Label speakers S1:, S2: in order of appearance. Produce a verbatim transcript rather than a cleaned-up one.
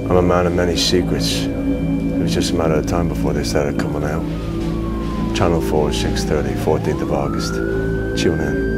S1: I'm a man of many secrets. It was just a matter of time before they started coming out. Channel four, six thirty, fourteenth of August. Tune in.